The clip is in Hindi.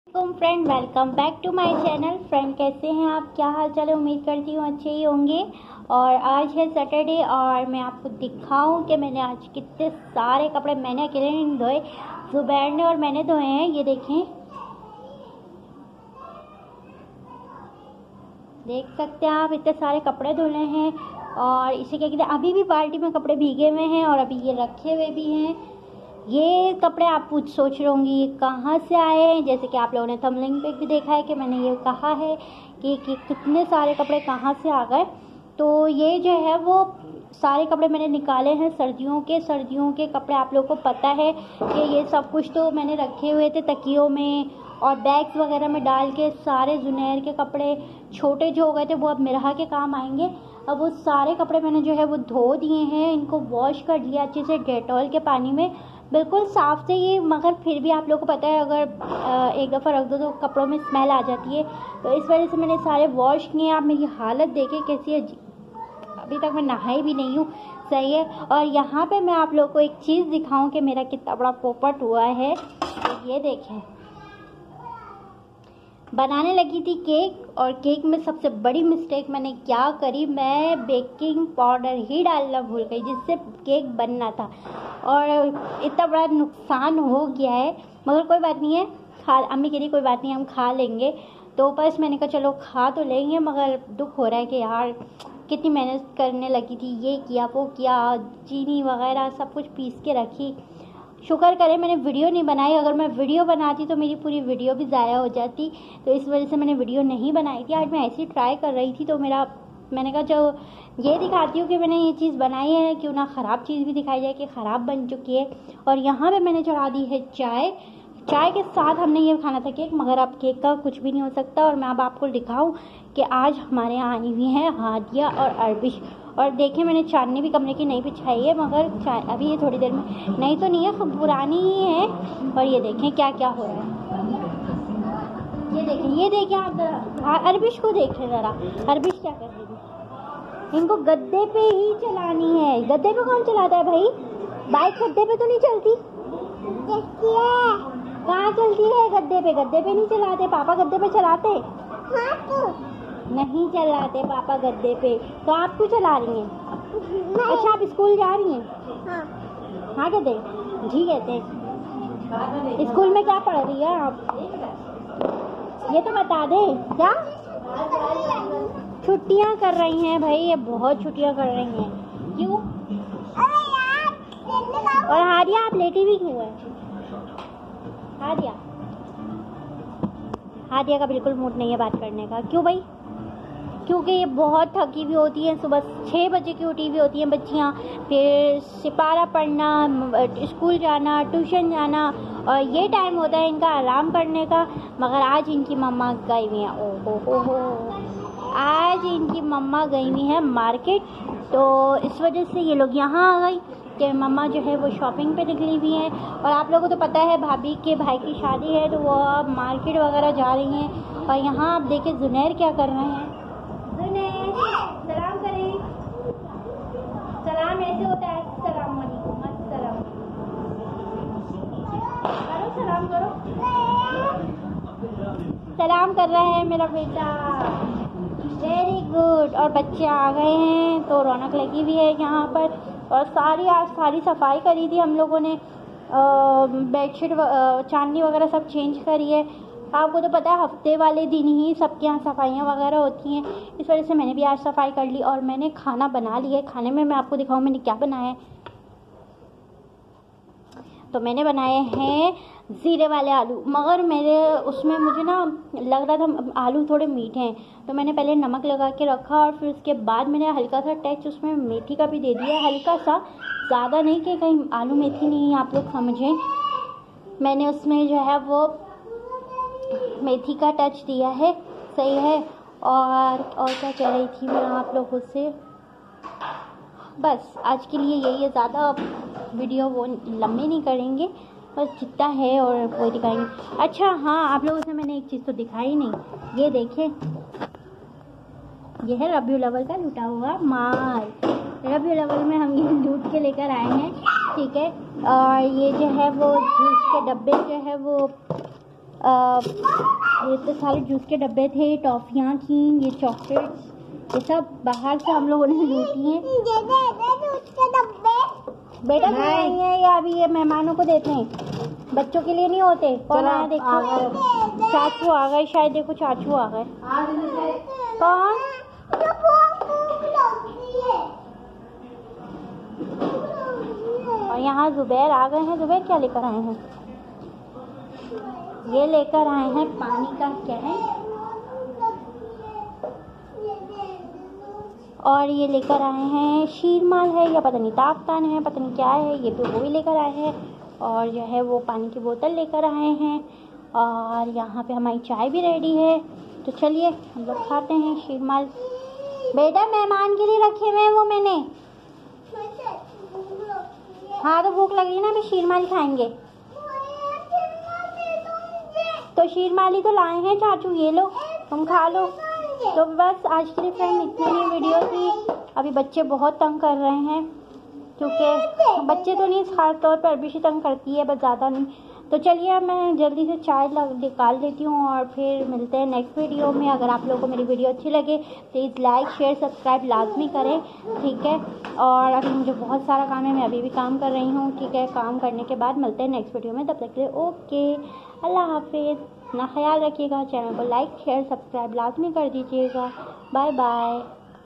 Friend, welcome back to my channel. Friend, कैसे हैं आप? क्या हाल चाल है? उम्मीद करती हूँ अच्छे ही होंगे। और आज है सैटरडे और मैं आपको दिखाऊं कि मैंने आज कितने सारे कपड़े मैंने अकेले नहीं धोए, जुबैर ने और मैंने धोए हैं। ये देखें, देख सकते हैं आप, इतने सारे कपड़े धुले हैं। और इसे क्या कहते हैं, अभी भी बाल्टी में कपड़े भीगे हुए हैं और अभी ये रखे हुए भी हैं। ये कपड़े आप सोच रहे होंगे ये कहाँ से आए हैं। जैसे कि आप लोगों ने थंबनेल पे भी देखा है कि मैंने ये कहा है कि कितने सारे कपड़े कहाँ से आ गए। तो ये जो है वो सारे कपड़े मैंने निकाले हैं सर्दियों के कपड़े। आप लोगों को पता है कि ये सब कुछ तो मैंने रखे हुए थे तकियों में और बैग्स वगैरह में डाल के। सारे जुनैर के कपड़े छोटे जो हो गए थे वो अब मिराह के काम आएंगे। अब वो सारे कपड़े मैंने जो है वो धो दिए हैं, इनको वॉश कर लिया अच्छे से डेटॉल के पानी में, बिल्कुल साफ़ से ये। मगर फिर भी आप लोगों को पता है अगर एक दफ़ा रख दो तो कपड़ों में स्मेल आ जाती है। तो इस वजह से मैंने सारे वॉश किए। आप मेरी हालत देखें कैसी है, अभी तक मैं नहाई भी नहीं हूँ, सही है। और यहाँ पे मैं आप लोगों को एक चीज़ दिखाऊं कि मेरा कितना बड़ा पोपट हुआ है। तो ये देखें, बनाने लगी थी केक और केक में सबसे बड़ी मिस्टेक मैंने क्या करी, मैं बेकिंग पाउडर ही डालना भूल गई जिससे केक बनना था और इतना बड़ा नुकसान हो गया है। मगर कोई बात नहीं है, अम्मी कह रही कोई बात नहीं हम खा लेंगे। तो बस मैंने कहा चलो खा तो लेंगे, मगर दुख हो रहा है कि यार कितनी मेहनत करने लगी थी, ये किया वो किया, चीनी वगैरह सब कुछ पीस के रखी। शुक्र करें मैंने वीडियो नहीं बनाई, अगर मैं वीडियो बनाती तो मेरी पूरी वीडियो भी ज़ाया हो जाती। तो इस वजह से मैंने वीडियो नहीं बनाई थी। आज मैं ऐसे ही ट्राई कर रही थी तो मैंने कहा जो ये दिखाती हूँ कि मैंने ये चीज़ बनाई है, क्यों ना ख़राब चीज़ भी दिखाई जाए कि ख़राब बन चुकी है। और यहाँ पे मैंने चढ़ा दी है चाय के साथ हमने ये खाना था केक, मगर अब केक का कुछ भी नहीं हो सकता। और मैं अब आपको दिखाऊं कि आज हमारे यहाँ आई हुई हैं हादिया और अरबिश। और देखें मैंने चांदनी भी कमरे की नहीं बिछाई है, मगर अभी ये थोड़ी देर में नहीं तो नहीं है, पुरानी ही है। और ये देखें क्या क्या हो रहा है, ये देखें आप अरबिश को देखें ज़रा, अरबिश क्या कर रही है। इनको गद्दे पे ही चलानी है। गद्दे पे कौन चलाता है भाई? बाइक गद्दे पे तो नहीं चलती। कहाँ चलती है? गद्दे पे नहीं चलाते। पापा गद्दे पे चलाते नहीं चलाते पापा गद्दे पे। तो आप क्यों चला रही हैं? अच्छा आप स्कूल जा रही हैं? हाँ कहते जी कहते हैं। स्कूल में क्या पढ़ रही है आप? ये तो बता दे। क्या छुट्टियाँ कर रही हैं भाई, ये बहुत छुट्टियाँ कर रही हैं। क्यों? और हारिया आप लेटी भी क्यों है? हादिया का बिल्कुल मूड नहीं है बात करने का। क्यों भाई? क्योंकि ये बहुत थकी हुई होती हैं, सुबह 6 बजे की उठी हुई होती हैं बच्चियाँ, फिर सिपारा पढ़ना, स्कूल जाना, ट्यूशन जाना, और ये टाइम होता है इनका आराम करने का। मगर आज इनकी मम्मा गई हुई हैं, ओ हो, आज इनकी मम्मा गई हुई हैं मार्केट। तो इस वजह से ये लोग यहाँ आ गई कि मम्मा जो है वो शॉपिंग पे निकली हुई हैं। और आप लोगों को तो पता है भाभी के भाई की शादी है तो वो अब मार्केट वगैरह जा रही हैं। और यहाँ आप देखें जुनैर क्या कर रहे हैं। जुनैर सलाम करें, सलाम ऐसे होता है, सलाम वालेकुम, अस्सलाम करो, सलाम करो। सलाम कर रहा है मेरा बेटा, वेरी गुड। और बच्चे आ गए हैं तो रौनक लगी हुई है यहाँ पर। और आज सारी सफाई करी थी हम लोगों ने, बेडशीट चांदनी वगैरह सब चेंज करी है। आपको तो पता है हफ्ते वाले दिन ही सबके यहाँ सफाइयाँ वगैरह होती हैं, इस वजह से मैंने भी आज सफाई कर ली। और मैंने खाना बना लिया है। खाने में मैं आपको दिखाऊँ मैंने क्या बनाया है। तो मैंने बनाए हैं ज़ीरे वाले आलू, मगर मुझे ना लग रहा था आलू थोड़े मीठे हैं, तो मैंने पहले नमक लगा के रखा और फिर उसके बाद मैंने हल्का सा टच उसमें मेथी का भी दे दिया, हल्का सा, ज़्यादा नहीं कि कहीं आलू मेथी नहीं आप लोग समझें। मैंने उसमें जो है वो मेथी का टच दिया है, सही है। और क्या कह रही थी मैं आप लोगों से, बस आज के लिए यही है, ज़्यादा वीडियो वो लंबे नहीं करेंगे, बस जितना है और वो दिखाएंगे। अच्छा हाँ, आप लोगों से मैंने एक चीज़ तो दिखाई नहीं, ये देखें, ये है रबीउल अव्वल का लूटा हुआ माल। रबीउल अव्वल में हम ये लूट के लेकर आए हैं, ठीक है। और ये जो है वो जूस के डब्बे जो है वो ये तो सारे जूस के डब्बे थे, टॉफ़ियाँ थी, ये चॉकलेट्स, ये सब बाहर से हम लोगों ने लूटी हैं। बेटा नहीं है ये, अभी ये मेहमानों को देते हैं, बच्चों के लिए नहीं होते। कौन आया देखो, चाचू आ गए शायद, देखो चाचू आ गए। कौन? और यहाँ जुबैर आ गए हैं। जुबैर क्या लेकर आए हैं? ये लेकर आए हैं पानी का कैन, और ये लेकर आए हैं शीरमाल है या पता नहीं ताकतान है, पता नहीं क्या है, ये तो वो ही लेकर आए हैं। और जो है वो पानी की बोतल लेकर आए हैं, और यहाँ पे हमारी चाय भी रेडी है। तो चलिए हम लोग खाते हैं शीरमाल। बेटा मेहमान के लिए रखे हुए हैं वो मैंने। हाँ तो भूख लगी ना, अभी शीरमाल खाएंगे। तो शीरमाली तो लाए हैं चाचू, ये लो तुम खा लो। तो बस आज के लिए फ्रेंड इतनी ही वीडियो थी। अभी बच्चे बहुत तंग कर रहे हैं, क्योंकि बच्चे तो नहीं, खास तौर पर अभी तंग करती है, बस ज़्यादा नहीं। तो चलिए अब मैं जल्दी से चाय निकाल देती हूँ, और फिर मिलते हैं नेक्स्ट वीडियो में। अगर आप लोगों को मेरी वीडियो अच्छी लगे प्लीज़ लाइक शेयर सब्सक्राइब लाजमी करें, ठीक है। और अभी मुझे बहुत सारा काम है, मैं अभी भी काम कर रही हूँ, ठीक है। काम करने के बाद मिलते हैं नेक्स्ट वीडियो में, तब तक के लिए ओके, अल्लाह हाफिज़, अपना ख्याल रखिएगा। चैनल को लाइक शेयर सब्सक्राइब लाजमी कर दीजिएगा। Bye bye.